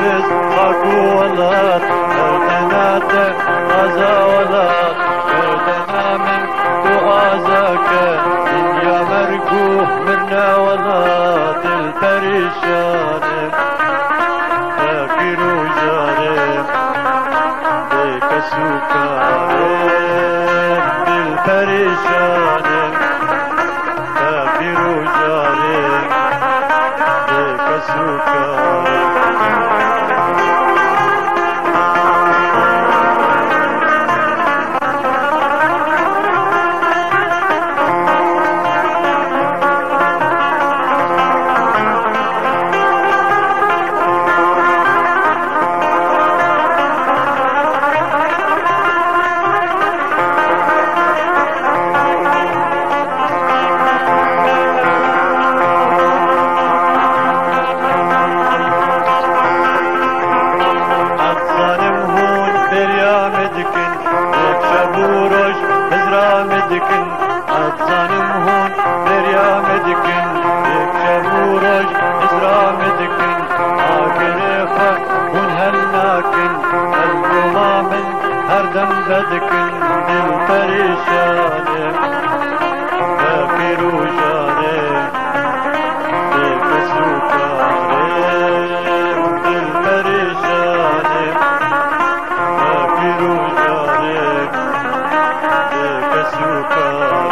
حافظ خاكو ولات دردنا تغازا ولات دردنا من تغازاك دنيا مرقوه منا ولات البريشان فاكر وجارم بك سكارم بالبريشان فاكر وجارم بك سكارم مدكن أتظنم هون دريا مدكن يكشبورج إزرا مدكن آقريخة هون هلناكن القمامن هردم بدكن دل پریشانم فقیر و جانم بکسوکارم دل پریشانم فقیر و جانم Suka